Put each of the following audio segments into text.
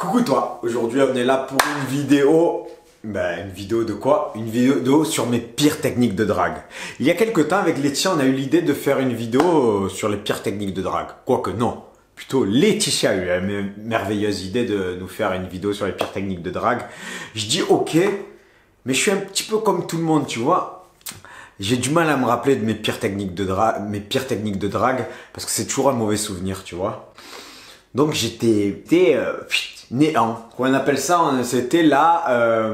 Coucou toi, aujourd'hui on est là pour une vidéo. Une vidéo de quoi? Une vidéo sur mes pires techniques de drague. Il y a quelques temps avec Laetitia on a eu l'idée de faire une vidéo sur les pires techniques de drague. Quoique non, plutôt Laetitia a eu la merveilleuse idée de nous faire une vidéo sur les pires techniques de drague. Je dis ok, mais je suis un petit peu comme tout le monde, tu vois. J'ai du mal à me rappeler de mes pires techniques de drague, parce que c'est toujours un mauvais souvenir, tu vois. Donc j'étais néant. Qu'on appelle ça, c'était là.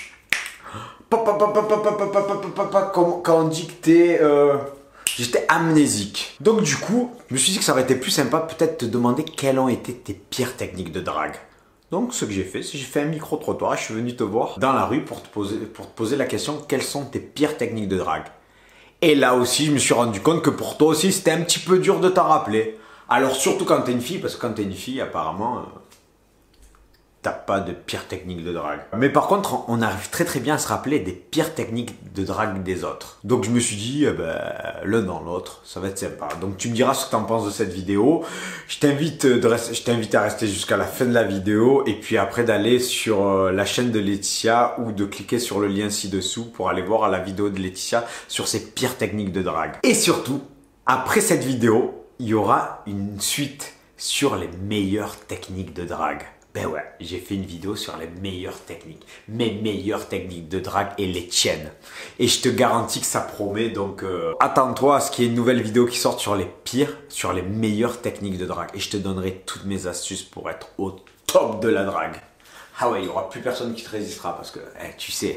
Quand on dit que t'es. J'étais amnésique. Donc du coup, je me suis dit que ça aurait été plus sympa peut-être de te demander quelles ont été tes pires techniques de drague. Donc ce que j'ai fait, c'est que j'ai fait un micro-trottoir et je suis venu te voir dans la rue pour te poser la question quelles sont tes pires techniques de drague. Et là aussi, je me suis rendu compte que pour toi aussi, c'était un petit peu dur de t'en rappeler. Alors surtout quand t'es une fille, parce que quand t'es une fille, apparemment, t'as pas de pires techniques de drague. Mais par contre, on arrive très bien à se rappeler des pires techniques de drague des autres. Donc je me suis dit, l'un dans l'autre, ça va être sympa. Donc tu me diras ce que t'en penses de cette vidéo. Je t'invite à rester jusqu'à la fin de la vidéo et puis après d'aller sur la chaîne de Laetitia ou de cliquer sur le lien ci-dessous pour aller voir la vidéo de Laetitia sur ses pires techniques de drague. Et surtout, après cette vidéo, il y aura une suite sur les meilleures techniques de drague. Ben ouais, j'ai fait une vidéo sur les meilleures techniques. Mes meilleures techniques de drague et les tiennes. Et je te garantis que ça promet, donc attends-toi à ce qu'il y ait une nouvelle vidéo qui sorte sur les pires, sur les meilleures techniques de drague. Et je te donnerai toutes mes astuces pour être au top de la drague. Ah ouais, il n'y aura plus personne qui te résistera parce que, tu sais.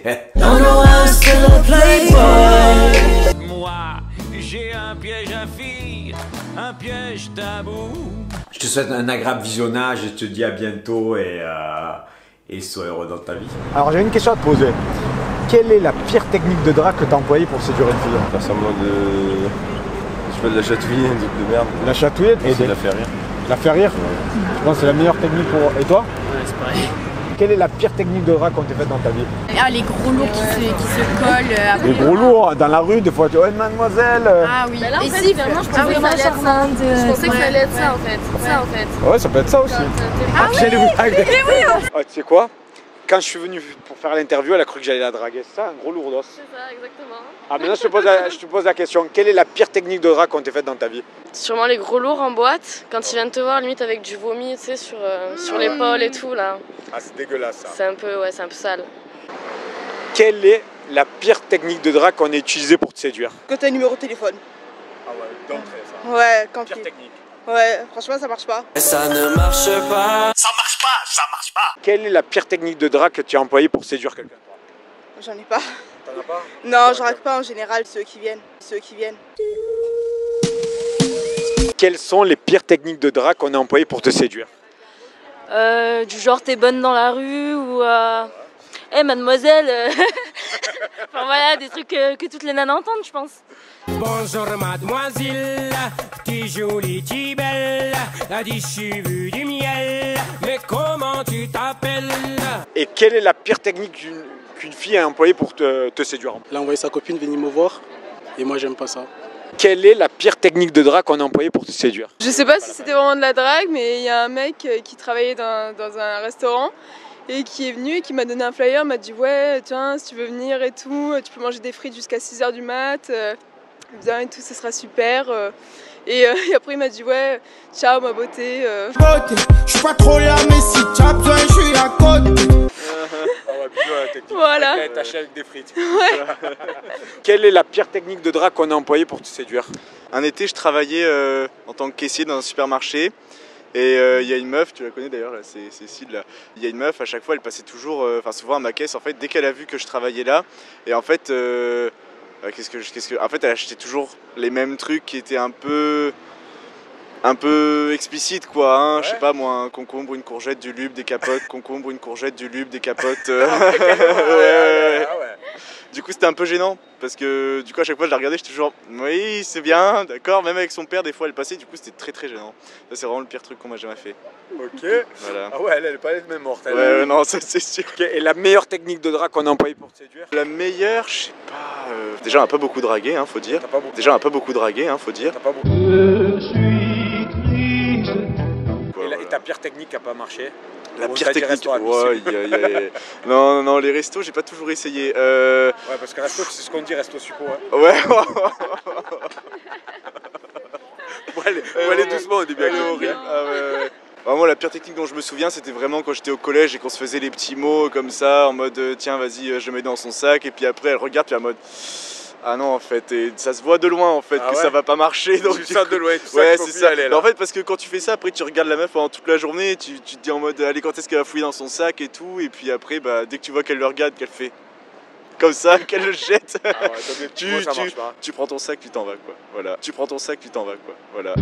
Moi, j'ai un piège à filles, un piège tabou. Je te souhaite un agréable visionnage et je te dis à bientôt et sois heureux dans ta vie. Alors j'ai une question à te poser. Quelle est la pire technique de drague que tu as employée pour séduire une fille? Faire semblant de... Je fais de la chatouiller, un truc de merde. La chatouiller et de la faire rire. La faire rire? Ouais. Je pense que c'est la meilleure technique pour... Et toi? Ouais, c'est pareil. Quelle est la pire technique de drague qu'on t'ait faite dans ta vie? Ah, les gros lourds qui se collent. Après, les gros lourds, dans la rue, des fois tu dis oh mademoiselle. Ah oui, bah là, en et fait, si, vraiment, je pensais oui, que ça allait être ça. Je pensais que ça allait être ouais. ça en fait. Ça en fait. Ouais, ça peut être ça aussi. Ah oui, mais oui. Oh, tu sais quoi? Quand je suis venu pour faire l'interview, elle a cru que j'allais la draguer. C'est ça, un gros lourdos. C'est ça, exactement. Ah, maintenant je te pose la question. Quelle est la pire technique de drague qu'on t'ait faite dans ta vie? Sûrement les gros lourds en boîte, quand ils viennent te voir limite avec du vomi, tu sais, sur l'épaule et tout là. Ah, c'est dégueulasse ça. C'est un peu, ouais, c'est un peu sale. Quelle est la pire technique de drague qu'on ait utilisée pour te séduire? Quand t'as un numéro de téléphone. Ah ouais, d'entrée ça. Ouais, quand Pire technique. Ouais, franchement ça marche pas. Ça ne marche pas. Ça marche pas. Quelle est la pire technique de drague que tu as employée pour séduire quelqu'un? J'en ai pas. T'en as pas? Non, j'en rate pas en général, ceux qui viennent. Quelles sont les pires techniques de drague qu'on a employées pour te séduire? Du genre t'es bonne dans la rue ou mademoiselle. Enfin voilà, des trucs que toutes les nanas entendent, je pense. Bonjour mademoiselle, t'es jolie, t'es belle. A dit j'ai vu du miel, mais comment tu t'appelles? Et quelle est la pire technique qu'une fille a employée pour te séduire? Elle a envoyé sa copine venir me voir et moi j'aime pas ça. Quelle est la pire technique de drague qu'on a employée pour te séduire? Je sais pas si c'était vraiment de la drague, mais il y a un mec qui travaillait dans un restaurant et qui est venu et qui m'a donné un flyer, m'a dit ouais tiens si tu veux venir et tout, tu peux manger des frites jusqu'à 6h du mat, viens et tout, ce sera super. Et après il m'a dit ouais ciao ma beauté. Je suis pas trop là mais si tu as besoin je suis à côté. Voilà. Taché avec des frites. Ouais. Quelle est la pire technique de drague qu'on a employée pour te séduire? Un été, je travaillais en tant que caissier dans un supermarché. Et il y a une meuf, tu la connais d'ailleurs, c'est Cécile là. Il y a une meuf, à chaque fois, elle passait toujours, souvent à ma caisse, en fait, dès qu'elle a vu que je travaillais là. Et en fait, en fait, elle achetait toujours les mêmes trucs qui étaient un peu explicite quoi, hein. Ouais. Je sais pas moi, un concombre, une courgette, du lube, des capotes, concombre, une courgette, du lube, des capotes. Ouais. Du coup c'était un peu gênant parce que du coup à chaque fois je la regardais, j'étais toujours oui c'est bien, d'accord, même avec son père des fois elle passait, du coup c'était très gênant. Ça c'est vraiment le pire truc qu'on m'a jamais fait. Ok. Voilà. Ah ouais, elle est pas même morte. Ouais, non ça c'est sûr. Okay. Et la meilleure technique de drague qu'on a employée pour te séduire? La meilleure, je sais pas. Déjà on a pas beaucoup dragué, hein, faut dire. Déjà on a pas beaucoup dragué, hein, faut dire. ta pire technique qui n'a pas marché? La Bon, pire t'as dit technique. resto à domicile. Non, les restos, j'ai pas toujours essayé. Ouais, parce que resto, c'est ce qu'on dit, resto suppo. Hein. Ouais. Faut aller doucement, on est bien. Elle est horrible. Ah ouais. Moi, la pire technique dont je me souviens, c'était vraiment quand j'étais au collège et qu'on se faisait les petits mots comme ça, en mode tiens, vas-y, je le mets dans son sac. Et puis après, elle regarde, puis en mode ah non, en fait, et ça se voit de loin en fait que ça va pas marcher. Donc tu sens de loin, tu sens ouais, que c'est ça. elle est là. En fait, parce que quand tu fais ça, après tu regardes la meuf pendant toute la journée, et tu te dis en mode allez, quand est-ce qu'elle va fouiller dans son sac et tout. Et puis après, bah, dès que tu vois qu'elle le regarde, qu'elle fait comme ça, qu'elle le jette, Ah ouais, tu prends ton sac, tu t'en vas quoi. Voilà. Tu prends ton sac, tu t'en vas quoi. Voilà.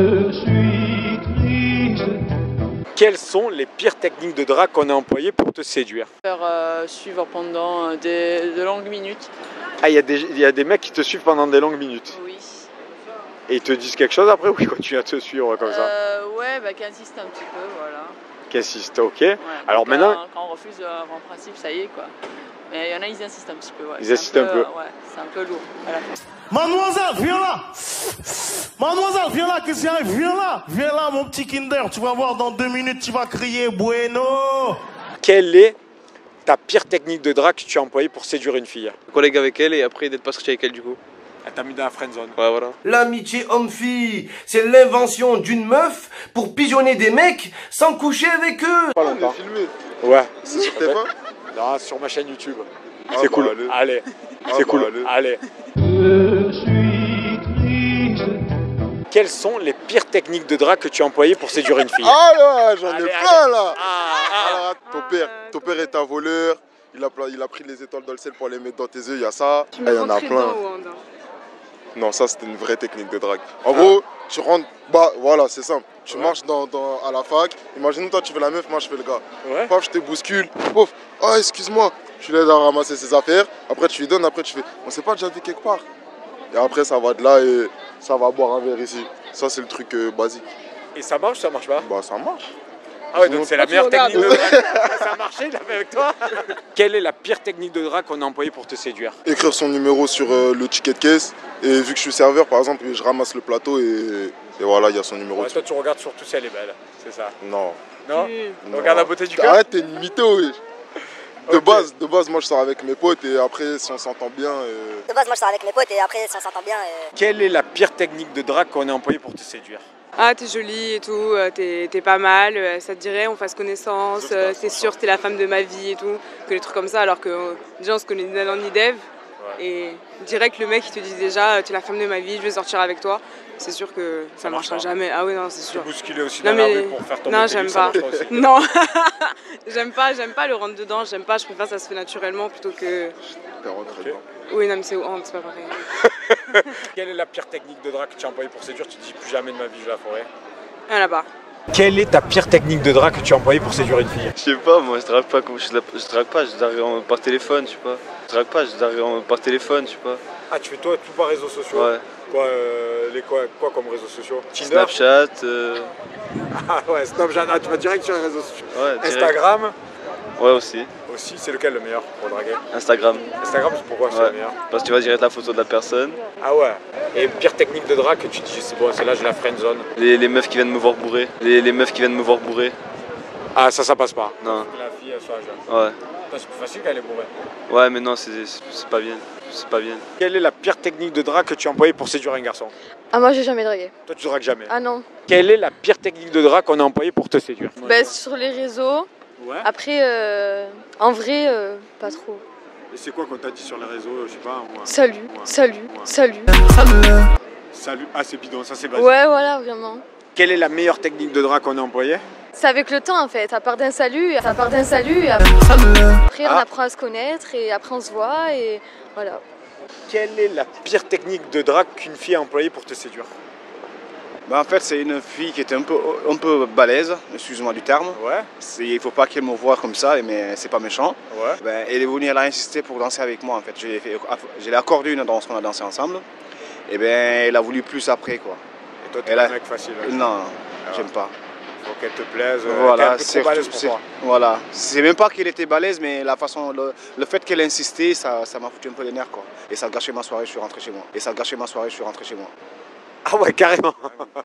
Quelles sont les pires techniques de drague qu'on a employées pour te séduire? Faire suivre pendant de longues minutes. Ah, il y a des mecs qui te suivent pendant des longues minutes. Oui. Et ils te disent quelque chose après ou ils continuent à te suivre comme ça? Ouais, bah qui insiste un petit peu, voilà. Qui insiste, ok. Ouais, Alors maintenant. Quand on refuse, en principe, ça y est quoi. Mais il y en a, ils insistent un petit peu. Ouais. Ils insistent un peu. Ouais, c'est un peu lourd à la fin. Mademoiselle, viens là! Mademoiselle, viens là, qu'est-ce qui arrive? Viens là, mon petit Kinder. Tu vas voir, dans 2 minutes, tu vas crier Bueno! Quelle est ta pire technique de drague que tu as employée pour séduire une fille? Collègue avec elle et après d'être pas sorti avec elle du coup. Elle t'a mis dans la friendzone. Ouais, voilà. L'amitié homme-fille, c'est l'invention d'une meuf pour pigeonner des mecs sans coucher avec eux. Pas longtemps. Filmé. Ouais. C'est sur tes pas? Non, sur ma chaîne YouTube. Ah C'est bah cool. allez. Allez. C'est cool. Allez. Quelles sont les pires techniques de drague que tu as employées pour séduire une fille? Ah là, j'en ai plein là. Ah. Alors, ton père est un voleur. Il a pris les étoiles dans le ciel pour les mettre dans tes yeux. Il y a ça. Tu Il me y en a rentrais plein. dedans, Wanda. Non, ça c'était une vraie technique de drague. En gros, tu rentres, bah voilà, c'est simple. Tu marches à la fac. Imagine toi, tu fais la meuf, moi je fais le gars. Ouais. Paf, je te bouscule. Pouf. Oh, excuse-moi. Tu l'aides à ramasser ses affaires. Après, tu lui donnes. Après, tu fais. On s'est pas déjà vu quelque part. Et après, ça va de là et ça va boire un verre ici. Ça, c'est le truc basique. Et ça marche ou ça marche pas? Bah, ça marche. Ah ouais, donc c'est la meilleure technique de drague. Ça a marché, il l'a fait avec toi. Quelle est la pire technique de drague qu'on a employée pour te séduire? Écrire son numéro sur le ticket de caisse. Et vu que je suis serveur, par exemple, je ramasse le plateau et voilà, il y a son numéro. Ouais, toi, tu regardes surtout si elle est belle, c'est ça? Non. Non? Regarde la beauté du cœur? Arrête, t'es une mytho, oui. De base, moi je sors avec mes potes et après, si on s'entend bien. De base, moi je sors avec mes potes et après, si on s'entend bien. Quelle est la pire technique de drague qu'on a employée pour te séduire? Ah, t'es jolie et tout, t'es pas mal, ça te dirait, on fasse connaissance, c'est sûr, t'es la femme de ma vie et tout, que des trucs comme ça, alors que déjà on se connaît ni d'Adam ni d'Ève. Et direct, le mec il te dit déjà, tu es la femme de ma vie, je vais sortir avec toi. C'est sûr que ça marchera jamais. Ah oui, non, c'est sûr. Tu bousculer aussi dans la rue pour faire tomber. Non, j'aime pas. Non, j'aime pas le rentre dedans, j'aime pas, je préfère que ça se fait naturellement plutôt que. Oui, non, mais c'est pas pareil. Quelle est la pire technique de drague que tu as employée pour séduire? Tu te dis plus jamais de ma vie je la ferai. Ah, là-bas. Quelle est ta pire technique de drague que tu as employée pour séduire une fille? Je sais pas, moi je drague pas comme je drague pas, je drague par téléphone, je sais pas. Je drague pas, je drague par téléphone, je sais pas. Ah, tu fais toi tout par réseaux sociaux? Ouais. Quoi comme réseaux sociaux? Tinder? Snapchat. Ah ouais, Snapchat, tu vas direct sur les réseaux sociaux. Ouais, direct. Instagram? Ouais, aussi. Aussi, c'est lequel le meilleur pour draguer? Instagram. Instagram, c'est pourquoi c'est le meilleur? Parce que tu vas direct la photo de la personne. Ah ouais. Et pire technique de drague que tu dis, c'est bon, c'est là, j'ai la friendzone. Les meufs qui viennent me voir bourré. Les meufs qui viennent me voir bourré. Ah, ça passe pas? Non. La fille, elle soit jeune. Ouais. C'est plus facile qu'elle est bourrée. Ouais, mais non, c'est pas bien. C'est pas bien. Quelle est la pire technique de drague que tu as employée pour séduire un garçon? Ah, moi j'ai jamais dragué. Toi, tu dragues jamais? Ah non. Quelle est la pire technique de drague qu'on a employée pour te séduire? Bah, sur les réseaux. Ouais. Après, en vrai, pas trop. Et c'est quoi qu'on t'a dit sur les réseaux? Je sais pas. Salut, salut, salut. Salut. Ah, c'est bidon, ça c'est basique. Ouais, voilà, vraiment. Quelle est la meilleure technique de drague qu'on a employée? C'est avec le temps en fait, à part d'un salut, après on apprend à se connaître et après on se voit et voilà. Quelle est la pire technique de drague qu'une fille a employée pour te séduire? Bah en fait c'est une fille qui était un peu balèze, excuse-moi du terme. Ouais. Il faut pas qu'elle me voie comme ça, mais c'est pas méchant. Ouais. Ben, elle est venue, elle a insisté pour danser avec moi en fait. Je l'ai accordé une danse qu'on a dansé ensemble. Et ben elle a voulu plus après quoi. Et toi t'es un mec facile? Non, j'aime pas. Faut qu'elle te plaise, voilà, c'est balèze pour toi. Voilà, c'est même pas qu'elle était balèze, mais la façon, le fait qu'elle insistait, ça m'a foutu un peu les nerfs quoi. Et ça a gâché ma soirée, je suis rentré chez moi. Ah ouais, carrément.